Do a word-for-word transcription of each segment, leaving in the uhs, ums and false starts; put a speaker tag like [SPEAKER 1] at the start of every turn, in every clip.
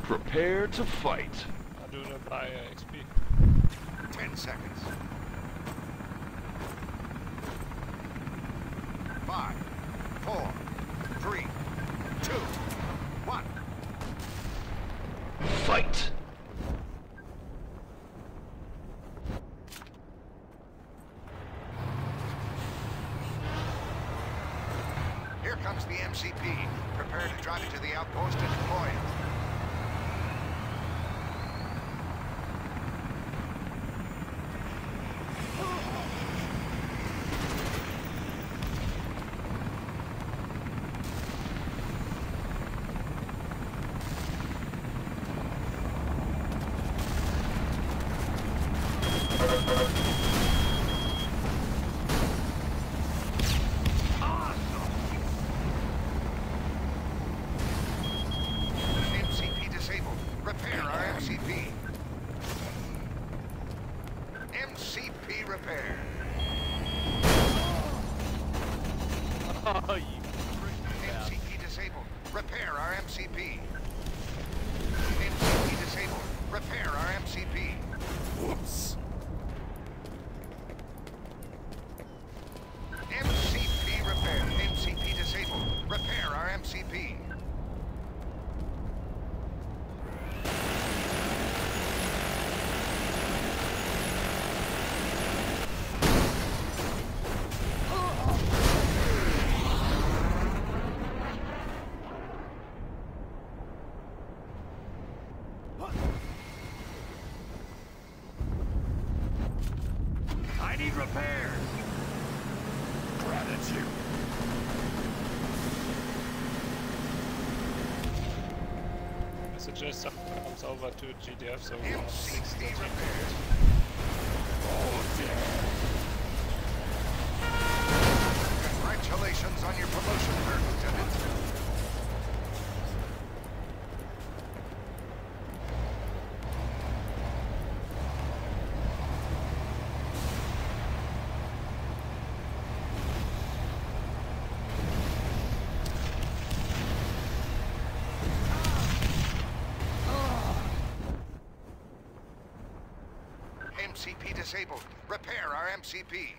[SPEAKER 1] Prepare to fight.
[SPEAKER 2] I'll do it by uh, X P.
[SPEAKER 3] Ten seconds. Five, four, three, two, one.
[SPEAKER 1] Fight.
[SPEAKER 3] Here comes the M C P. Prepare to drive it to the outpost and deploy it. Repair our M C P. M C P repair.
[SPEAKER 2] Oh, you
[SPEAKER 3] M C P disabled. Repair our M C P. M C P disabled. Repair our M C P. Whoops. M C P repair. M C P disabled. Repair our M C P. I need repairs. Gratitude.
[SPEAKER 2] I suggest someone comes over to G D F so we
[SPEAKER 3] M
[SPEAKER 2] have
[SPEAKER 3] C
[SPEAKER 2] six
[SPEAKER 3] P
[SPEAKER 2] to
[SPEAKER 3] repairs. Oh, congratulations on your promotion, Third Lieutenant. M C P disabled. Repair our M C P.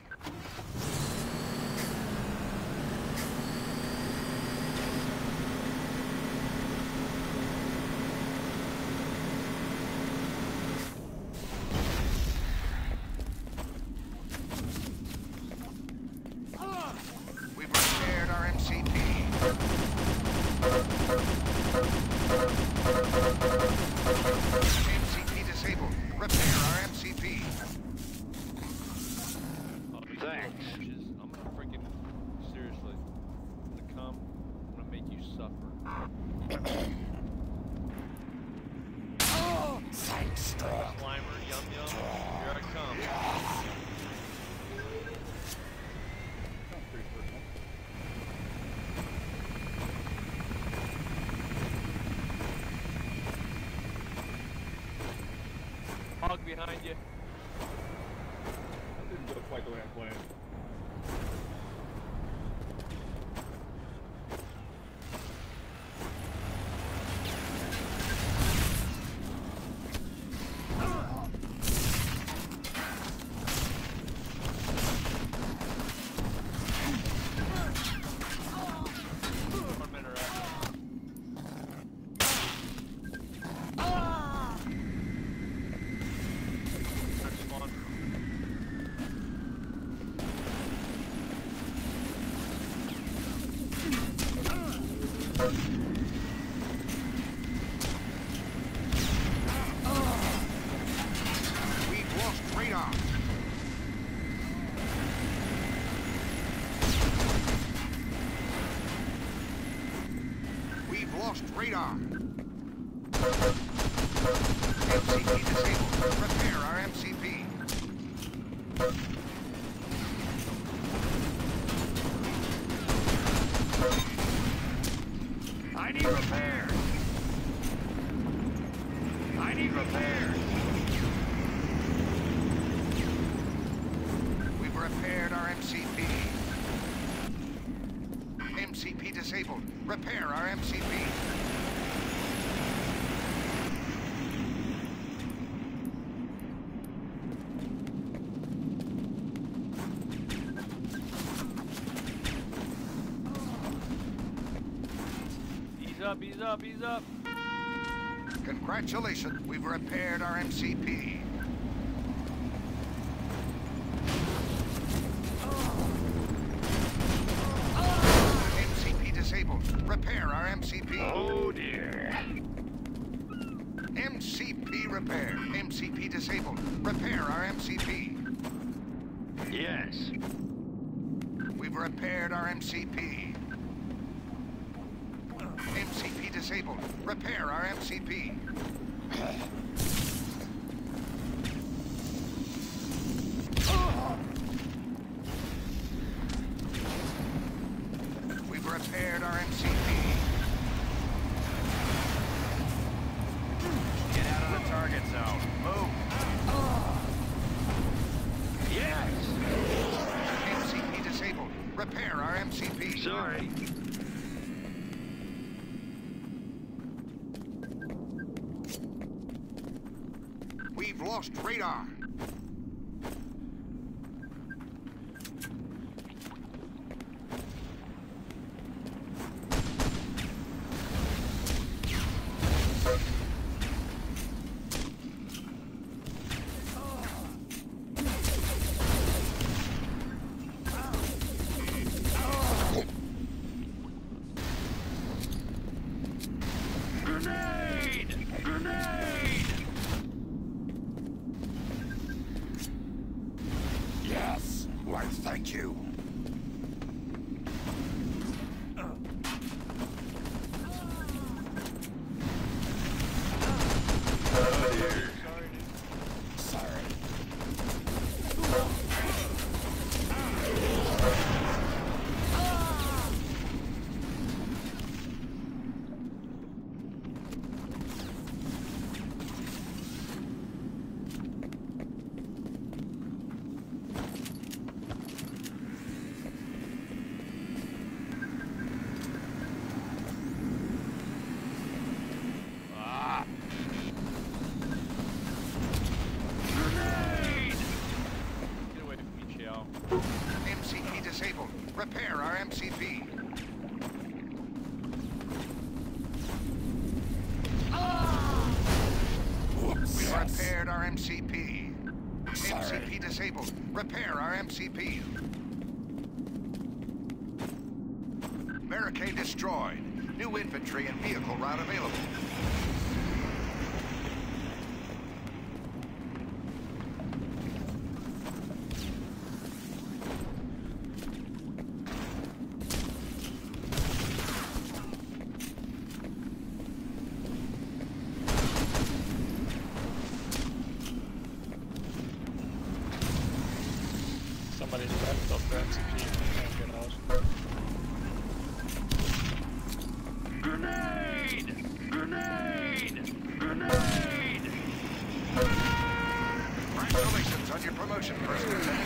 [SPEAKER 3] We've repaired our M C P. M C P disabled. Repair our M C P.
[SPEAKER 4] Thanks. I'm gonna freaking seriously. I'm gonna come. I'm gonna make you suffer.
[SPEAKER 3] Oh, thanks, Doc.
[SPEAKER 4] Slimer, yum yum. Here I come. Hog behind you.
[SPEAKER 5] That didn't go quite the way I planned.
[SPEAKER 4] One minute after. Spawn.
[SPEAKER 3] We've lost radar. We've lost radar. M C P disabled. Repair our M C P. I need repairs. I need repairs. We've repaired our M C P. M C P disabled. Repair our M C P.
[SPEAKER 4] up, ease up, ease up.
[SPEAKER 3] Congratulations, we've repaired our M C P. M C P disabled. Repair our M C P.
[SPEAKER 1] Oh dear.
[SPEAKER 3] M C P repaired. M C P disabled. Repair our M C P.
[SPEAKER 1] Yes.
[SPEAKER 3] We've repaired our M C P. M C P disabled. Repair our M C P. We've repaired our M C P. Get out of the target zone. Move.
[SPEAKER 1] Yes.
[SPEAKER 3] M C P disabled. Repair our M C P.
[SPEAKER 1] Sorry.
[SPEAKER 3] We've lost radar.
[SPEAKER 1] Grenade! Grenade!
[SPEAKER 3] Yes. Why, thank you.
[SPEAKER 1] Oh dear.
[SPEAKER 3] Sorry.
[SPEAKER 1] Grenade!
[SPEAKER 4] Get away from me, Chow.
[SPEAKER 3] M C P disabled. Repair our M C P. We repaired our M C P. M C P disabled. Repair our M C P. Barricade destroyed. New infantry and vehicle route available.
[SPEAKER 2] Somebody left off the M C P and can't get out.
[SPEAKER 1] Grenade! Grenade! Grenade!
[SPEAKER 3] Congratulations on your promotion, First Lieutenant.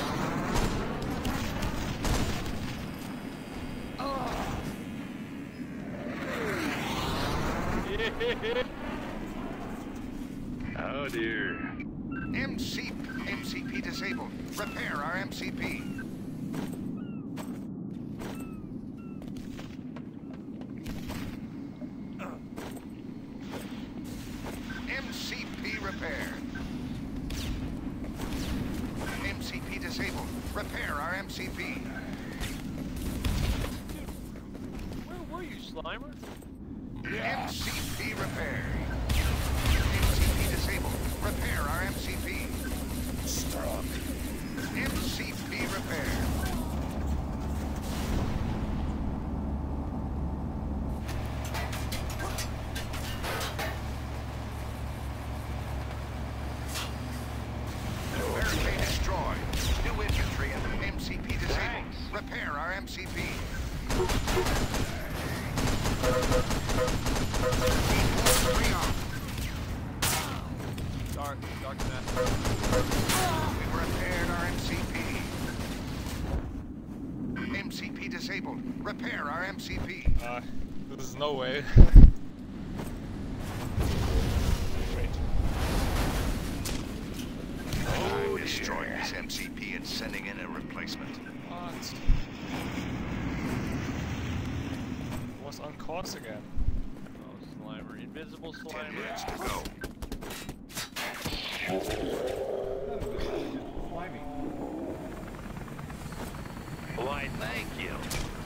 [SPEAKER 1] Oh dear.
[SPEAKER 3] M C M C P disabled. Repair our M C P. M C P repaired. M C P disabled. Repair our M C P.
[SPEAKER 4] Where were you, Slimer?
[SPEAKER 3] M C P repaired. M C P disabled. Repair our M C P. Strong. M C P repaired. Barricade destroyed. New infantry and M C P disabled.
[SPEAKER 1] Thanks.
[SPEAKER 3] Repair our M C P.
[SPEAKER 4] Dark, dark master.
[SPEAKER 3] We've repaired our M C P. M C P disabled. Repair our M C P.
[SPEAKER 2] Uh, there's no way. Wait.
[SPEAKER 3] I'm destroying this M C P and sending in a replacement.
[SPEAKER 2] What? Was on course again.
[SPEAKER 4] Invisible
[SPEAKER 3] Ten
[SPEAKER 4] Slimer.
[SPEAKER 3] minutes to go.
[SPEAKER 1] Why, thank you.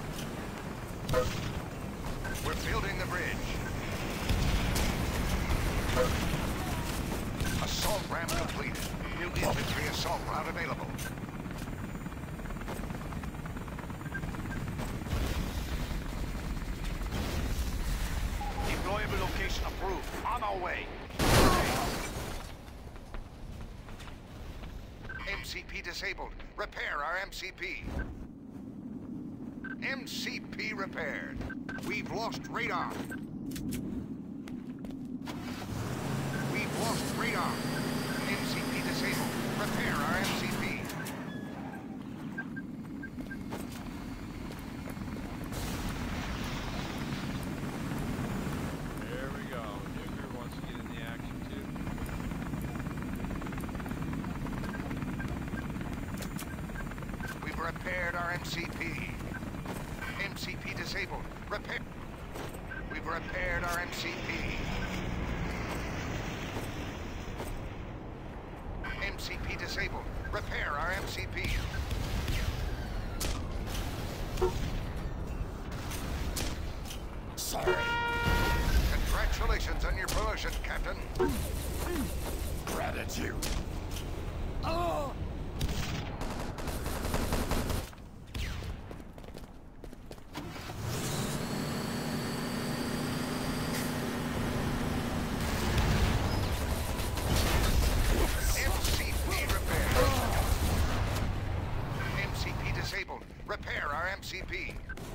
[SPEAKER 3] We're building the bridge. Assault ramp completed. New infantry assault route available. Deployable location approved. On our way. M C P disabled. Repair our M C P. M C P repaired. We've lost radar. We've lost radar. M C P disabled. Repair our M C P.
[SPEAKER 4] There we go. Nuker wants to get in the action too.
[SPEAKER 3] We've repaired our M C P. M C P disabled. Repair. We've repaired our M C P. M C P disabled. Repair our M C P.
[SPEAKER 5] Sorry.
[SPEAKER 3] Congratulations on your promotion, Captain.
[SPEAKER 5] Gratitude. Oh!
[SPEAKER 3] M C P repaired. M C P disabled. Repair our M C P.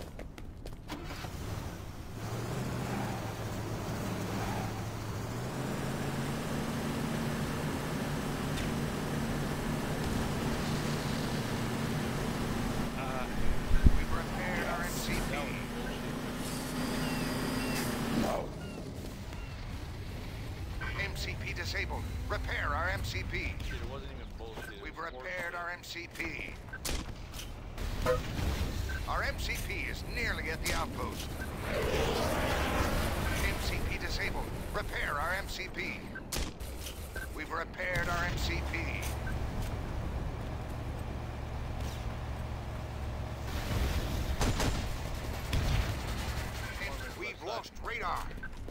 [SPEAKER 2] Uh,
[SPEAKER 3] We've repaired our M C P.
[SPEAKER 5] No.
[SPEAKER 3] M C P disabled. Repair our M C P.
[SPEAKER 4] Shit, it wasn't even bullshit. it
[SPEAKER 3] We've
[SPEAKER 4] was
[SPEAKER 3] repaired
[SPEAKER 4] horseshit.
[SPEAKER 3] our M C P. Our M C P is nearly at the outpost. M C P disabled. Repair our M C P. We've repaired our M C P. And we've lost radar.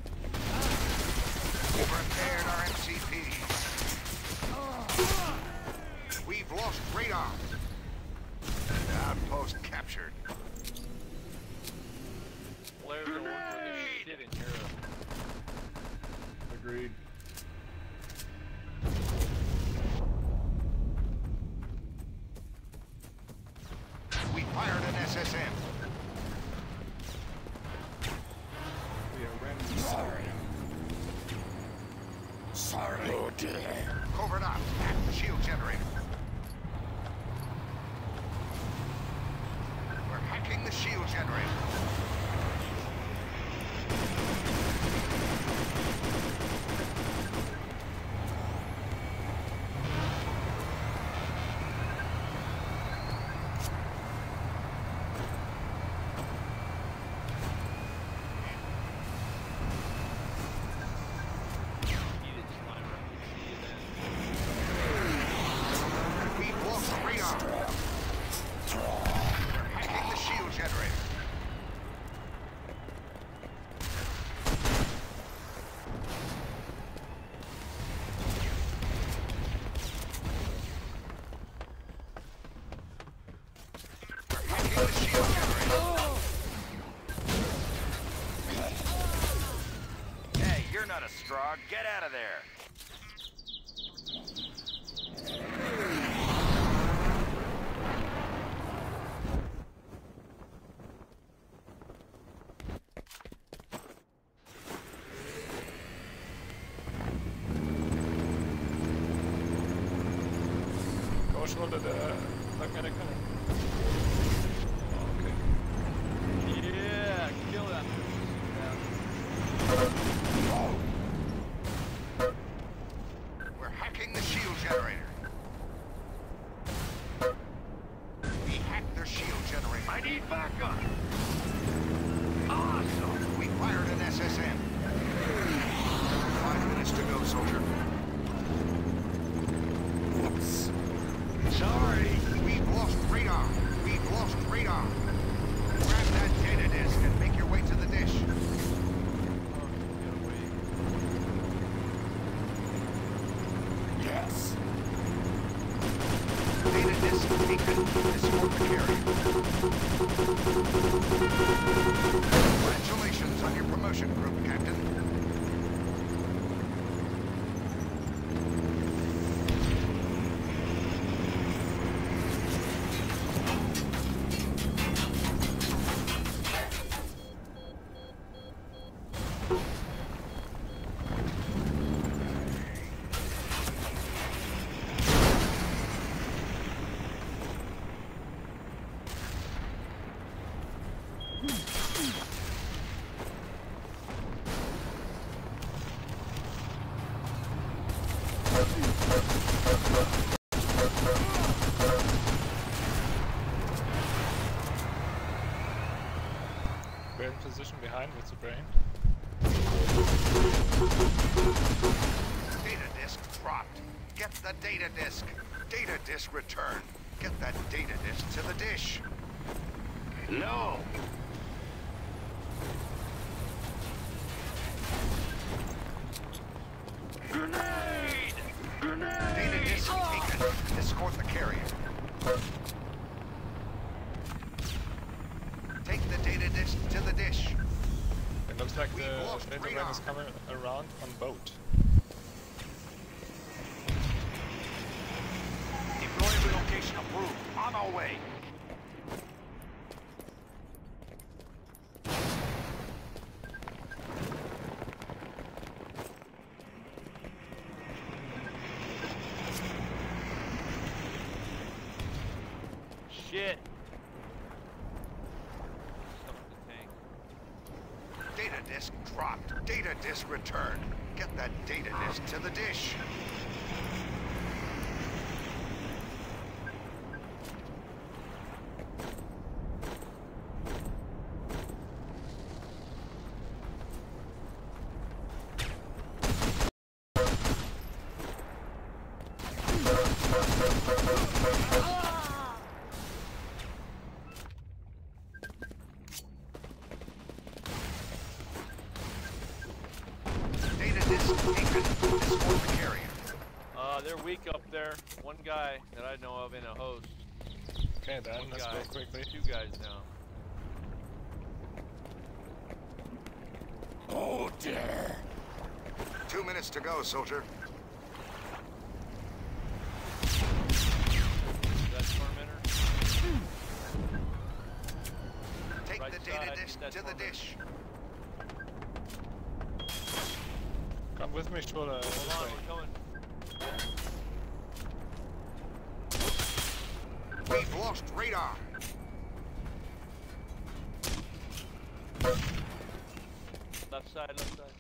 [SPEAKER 3] We've repaired our M C P. We've lost radar. Outpost captured.
[SPEAKER 4] Blair's the one with the shit in Europe.
[SPEAKER 6] Agreed.
[SPEAKER 3] We fired an S S M.
[SPEAKER 6] We are random.
[SPEAKER 5] Sorry. Sorry. Oh dear.
[SPEAKER 3] Covert ops. Hack the shield generator. We're hacking the shield generator.
[SPEAKER 4] Eat it, Slimer. See you then.
[SPEAKER 3] We've lost radar. We're hacking the shield generator. We're hacking the shield generator.
[SPEAKER 1] Hey, you're not a Strog. Get out of there.
[SPEAKER 2] Gosh, what did uh, American? Okay.
[SPEAKER 4] Yeah, kill that.
[SPEAKER 3] We're hacking the shield generator. We hacked their shield generator.
[SPEAKER 1] I need backup. Awesome.
[SPEAKER 3] We fired an S S M. disk taken. Escort the carrier. Congratulations on your promotion, Group Captain.
[SPEAKER 2] We're in position behind with the brain.
[SPEAKER 3] Data disk dropped. Get the data disk. Data disk returned. Get that data disk to the dish.
[SPEAKER 1] No! Grenade! Grenade!
[SPEAKER 3] Data disk taken. Escort the carrier. Take the data disk to the dish.
[SPEAKER 2] It looks like
[SPEAKER 3] We've
[SPEAKER 2] the
[SPEAKER 3] lost
[SPEAKER 2] data
[SPEAKER 3] radar.
[SPEAKER 2] gun is coming around on boat.
[SPEAKER 1] Deploy relocation approved. On our way.
[SPEAKER 4] Shit. Stuff in the tank.
[SPEAKER 3] Data disk dropped. Data disk returned. Get that data disk to the dish. Data disk taken. Escort the carrier.
[SPEAKER 4] Uh, they're weak up there. One guy that I know of in a host.
[SPEAKER 2] Okay then,
[SPEAKER 4] One
[SPEAKER 2] let's
[SPEAKER 4] guy.
[SPEAKER 2] go quickly.
[SPEAKER 4] Two guys now.
[SPEAKER 5] Oh dear.
[SPEAKER 3] Two minutes to go, soldier.
[SPEAKER 4] That's tormentor.
[SPEAKER 3] Take
[SPEAKER 4] Right
[SPEAKER 3] the data
[SPEAKER 4] side,
[SPEAKER 3] disk
[SPEAKER 4] that's
[SPEAKER 3] to the
[SPEAKER 4] tormentor.
[SPEAKER 3] dish.
[SPEAKER 2] Come with me, Schroeder.
[SPEAKER 4] Hold
[SPEAKER 2] this
[SPEAKER 4] on,
[SPEAKER 2] way.
[SPEAKER 4] we're coming.
[SPEAKER 3] We've lost radar.
[SPEAKER 4] Left side, left side.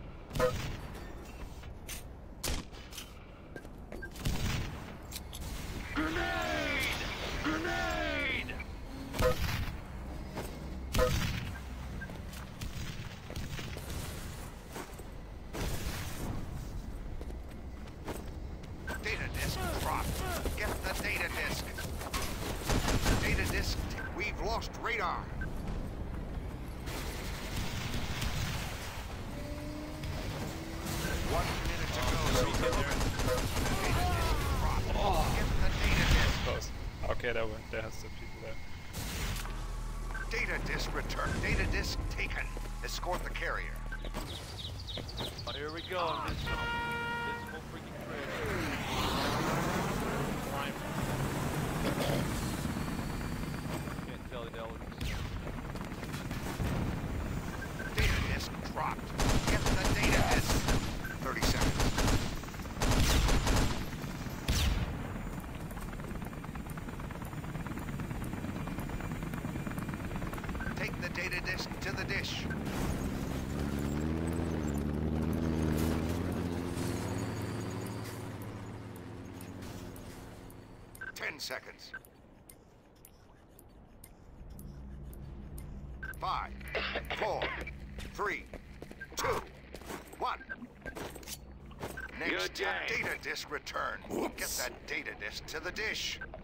[SPEAKER 1] Grenade! Grenade!
[SPEAKER 3] Data disk dropped. Get the data disk. Data disk. We've lost radar. One minute to go, soldier. Data disk dropped. Get the data disk.
[SPEAKER 2] Close. Okay, there, were, there's the people there.
[SPEAKER 3] Data disk returned. Data disk taken. Escort the carrier.
[SPEAKER 4] Oh, here we go. Invisible, invisible freaking trailer. Primer. Can't tell the elements.
[SPEAKER 3] Data disk dropped. Get the data disk. thirty seconds. Take the data disk to the dish. Ten seconds. Five, four, three, two, one. Next
[SPEAKER 1] Good day.
[SPEAKER 3] data disk return. Get that data disk to the dish.